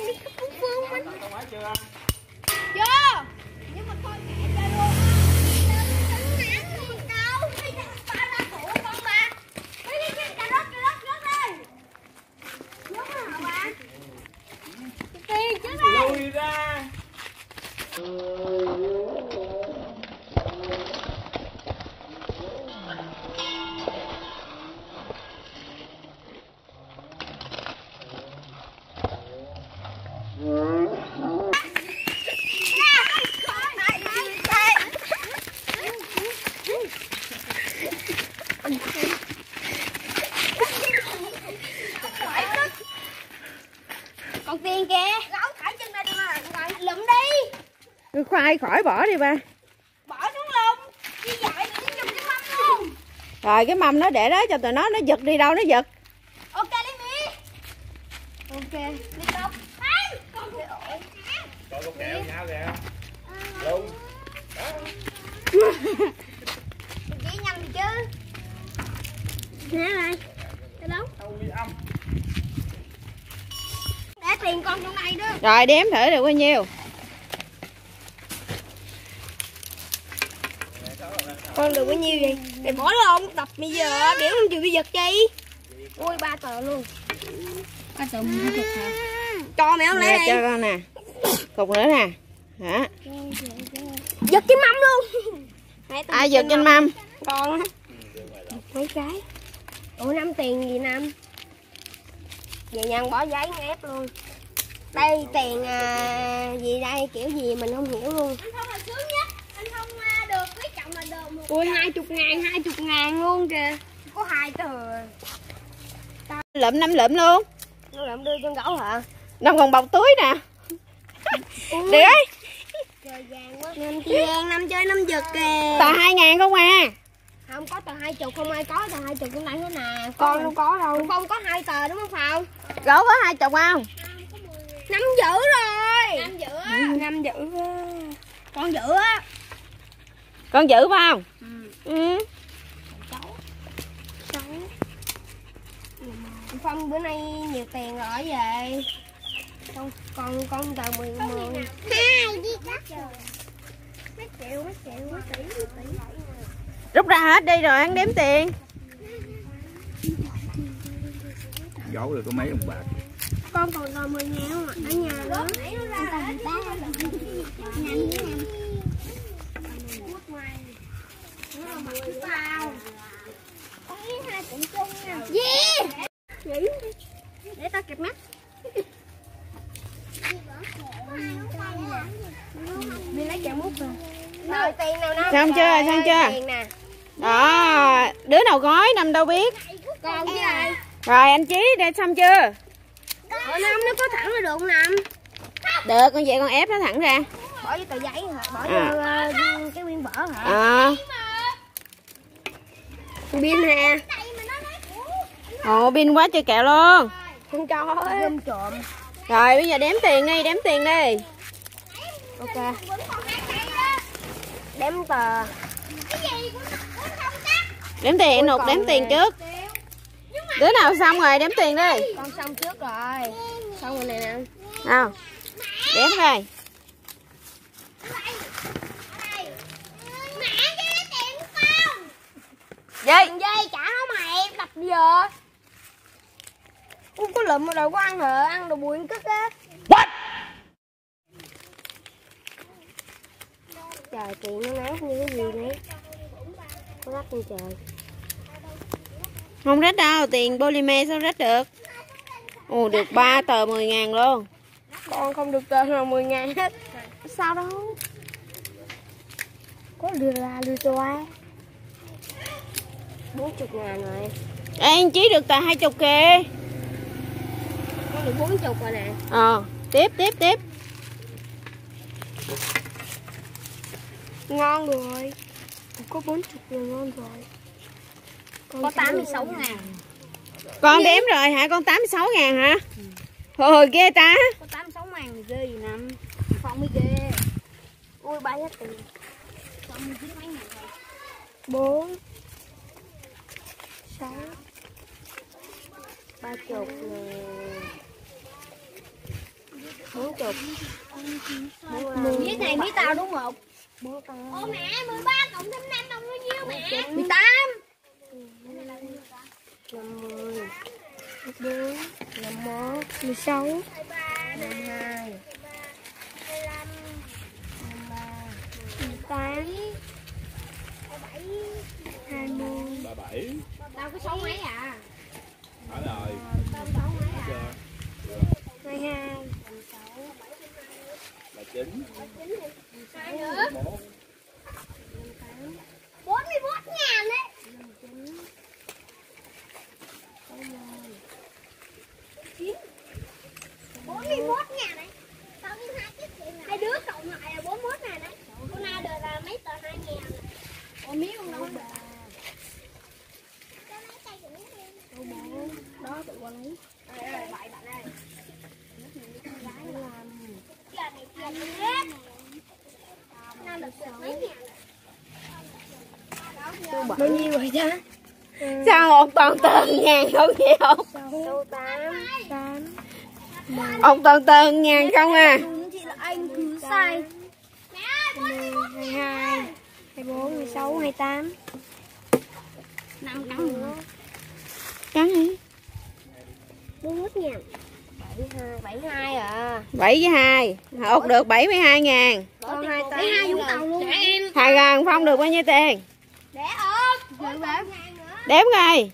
Chưa. Nhưng mà thôi mẹ chơi luôn. Tiền chứ đây. Lùi ra. Còn tiền kìa. Gấu thả chân ra đi mà. Lụm đi. Khoai khỏi bỏ đi ba. Bỏ xuống luôn. Như vậy thì nó dùng cái mâm luôn. Rồi cái mâm nó để đó cho tụi nó giật đi đâu nó giật. Ok lấy mi. Ok. Đi tóc. Con kìa ổn. Con kẹo nhau kìa. Luôn. Chỉ nhanh đi chứ. Nè này. Cái đó. Để tiền con trong này đó. Rồi đếm thử được bao nhiêu. Con được bao nhiêu vậy? Để bỏ luôn, đập bây giờ, biểu không chịu đi giật chi. Ui 3 tờ luôn. 3 tờ mình không được hả? Cho mẹ không lấy đi. Cho con nè. Cục nữa nè. Hả? Giật cái mâm luôn. Ai giật trên mâm? Con á. Mấy cái. Ủa 5 tiền gì Năm? Về nhân bỏ giấy ép luôn. Đây tiền gì đây, kiểu gì mình không hiểu luôn. Anh không là sướng nhất. Anh không được, quý trọng là được. Ui 20.000 luôn kìa. Có 2 tờ. Lụm 5 lụm luôn. Nó lụm đưa cho gấu hả? Đông còn bọc túi nè. Được đấy. Trời vàng quá. 5 vàng, 5 chơi 5 giật kìa. Tờ 2.000 không à? Không có tờ 20, không ai có tờ 20 trong đây hết nè. Con đâu có đâu. Không có 2 tờ đúng không Phong? Gấu có 20 không? 5 giữ rồi. 5 giữ á. 5 giữ á. Con giữ á. Con giữ phải không? Ừ. Cháu. Phong bữa nay nhiều tiền rồi về. Con tờ 10. 2 đi cắt. Mấy triệu. Tỷ. Rút ra hết đi rồi ăn đếm tiền. Gấu được có mấy ông bạc. Con còn tờ 10.000 ở nhà đó. Anh ta nhanh. Để tao kẹp mắt. Đi lấy kẹo mút rồi. Rồi tiền nào nào. Xong chưa? Tiền nè. Đó, đứa nào gói Năm đâu biết. Con với ai? Rồi anh Chí đây xong chưa? Ở Năm nó có thẳng là được không Năm? Được, con vậy con ép nó thẳng ra. Bỏ vô tờ giấy hả? Bỏ vô cái viên vở hả? Pin nè. Ồ, pin quá trời kẹo luôn. Không cho gom trộm. Rồi bây giờ đếm tiền đi. Ok. Đếm tờ. Đếm tiền, nộp đếm tiền trước. Đứa nào xong rồi đếm tiền đi. Con xong trước rồi. Xong rồi nè nè. Nào. Đếm coi. Dây trả nó mày đập giờ. Không có lụm mà đâu có ăn hả? Ăn đồ bùi cất á. What? Trời tiền nó nát như cái gì đấy. Có rách như trời. Không rách đâu, tiền polymer sao rách được. Ồ, được 3 tờ 10.000 luôn. Con không được tờ nào 10.000 hết. Sao đâu? Có đưa ra đưa cho ai? 40.000 rồi. Ê, anh Chí được tờ 20 kìa. Con được 40 rồi nè. Tiếp. Ngon rồi. Có 40 là ngon rồi. Có 86.000. Con đếm rồi hả? Con 86.000 hả? Hồi ghê ta. Có 86.000 thì ghê gì Năm. Phong mới ghê. Ui ba hết tiền. Phong 19 mấy ngàn rồi. 4 6 30 nè. 40. Mía này mía tao đúng không? Ô mẹ, 13 cộng thêm 5 bằng bao nhiêu mẹ? 18. 50. 54. 51. 16. 52. 25. 23. 20. 37. Tao có 6 mấy à? Ở rồi. Tao có 6 mấy à? 22. 39. 2 nữa. 41 ngàn đấy. 41 ngàn đấy. Tao với hai đứa cộng lại là 41 ngàn đấy. Con nào được là mấy tờ 2 ngàn. Ủa miếng không đâu. Đó tụi con lấy. Vậy bạn ơi. Bao nhiêu rồi chứ? Sao một toàn tơn ngàn không vậy không? Số 8. Một toàn tơn ngàn không à? Chị là anh cứ sai. 22, 24, 26, 28. 5 cắn nữa. Cắn đi. 41 ngàn. 72 à. 7 với 2. Hột được 72 ngàn. Còn 22 Vũng Tàu luôn. 2 ngàn Phong được bao nhiêu tiền? Để ốp. Đếm ngay.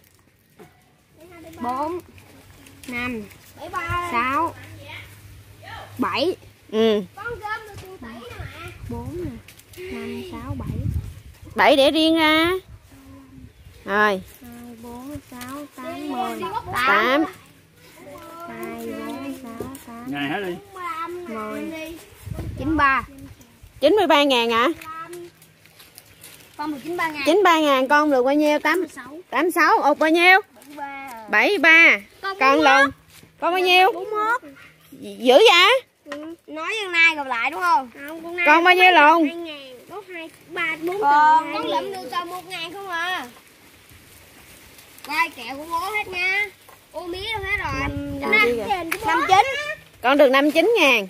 4 5 6 7. Ừ. Con gom được 7 nè mẹ. 4 nè. 5 6 7. 7 để riêng ra. Rồi. 2 4 6 8 10. 8. 2 4 6 8 Ngày hết đi. 10 93. 93 ngàn hả? Con được 93 ngàn. 93 ngàn con được bao nhiêu? 86. Ột bao nhiêu? 73. Con luôn. Con bao nhiêu? 41. Dữ vậy? Nói với nay gặp lại đúng không? Không, Con bao nhiêu lộn? 2 ngàn. Có 2 3 4 con lụm được tầm 1 ngàn không à. Quay kẹo của bố hết nha. Ô mía đâu hết rồi. 59. Con được 59 ngàn.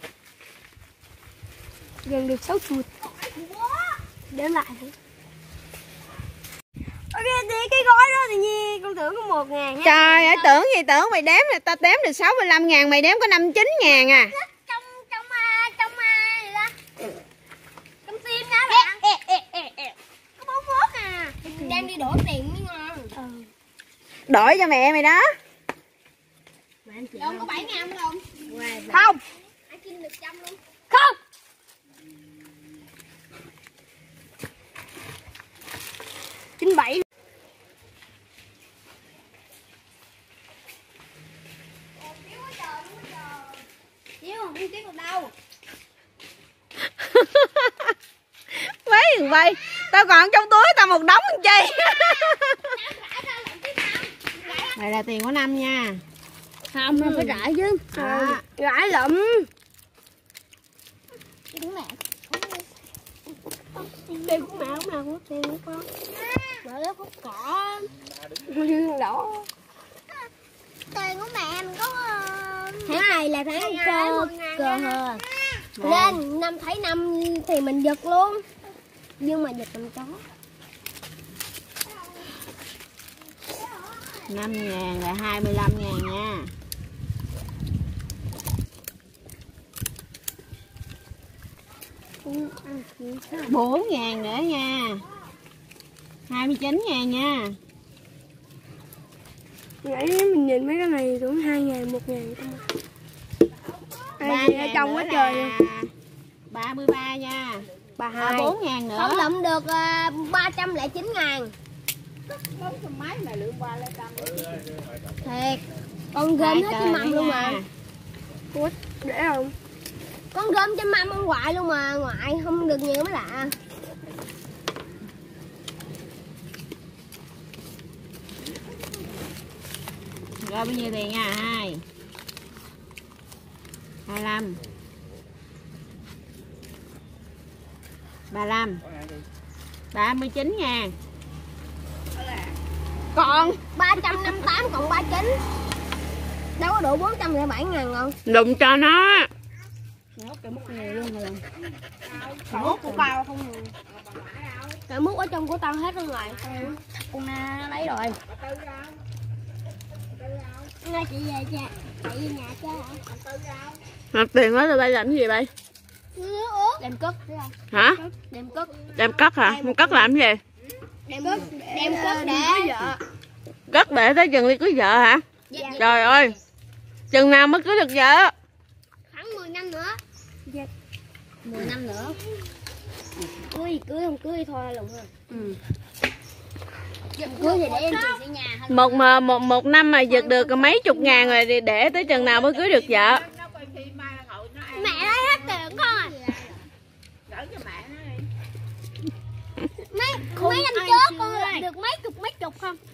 Gần được 6 chuột. Đếm lại thử. Ok, thì cái gói đó thì Nhi con tưởng có 1 ngàn. Trời ơi, tưởng gì tưởng mày đếm là ta đếm được 65 ngàn, mày đếm có 59 ngàn à. Trong tim nha bạn. Có 41 à. Đem đi đổi tiền mới ngon. Đổi cho mẹ mày đó. Đâu có 7 ngàn không? Không. Ai xin được 100 luôn. Không. 97. Chiếu không biết được đâu. Mấy thằng bay, tao còn trong túi tao một đống làm chi. Đây là tiền của Năm nha. Không, nó phải rải chứ. Rải lụm. Đúng mẹ. Tiền của mẹ lúc nào cũng tiền của con. Bởi đó có cỏ. Đỏ. Tiền của mẹ mình có tháng này là tháng cơ hờ. Lên năm thấy năm thì mình giật luôn. Nhưng mà giật mình chó. 5 ngàn là 25 ngàn nha. Ừ. 4 ngàn nữa nha. 29 ngàn nha. Nãy mình nhìn mấy cái này cũng 2 ngàn, 1 ngàn. 3 ở trong quá trời luôn. 33 nha. 32. 4 ngàn nữa. Không lụm được 309 ngàn. Thiệt. Con gom hết trên mâm luôn mà. Ủa, để không? Con gom trên mâm ông ngoại luôn mà. Ngoại không được nhiều mới lạ. Rồi bao nhiêu tiền nha? 2 25 35 39 ngàn. Còn 358 cộng 39. Đâu có đủ 407 ngàn không? đụng cho nó. Mốt cái mút này luôn rồi. Mút của tao không rồi. Cái mút ở trong của tao hết luôn rồi. Con Na nó lấy rồi. Ngay chị về cha. Chị về nhà cha. Nạp tiền đó tụi bay làm cái gì bay? Đem cất. Hả? Đem cất. Đem cất hả? Đem cất làm cái gì? Đem cất để vợ. Cất để tới chừng đi cưới vợ hả? Dạ. Trời ơi. Chừng nào mới cưới được vợ? Khoảng 10 năm nữa. Dạ. 10 năm nữa. Cưới không cưới thôi luôn ha. Ừ. Cưới thì để em chị sẽ nhà hơn. Một năm mà giật được mấy chục ngàn rồi thì để tới chừng nào mới cưới được vợ? Mẹ lấy hết tiền con à. Mấy năm trước con được mấy chục không?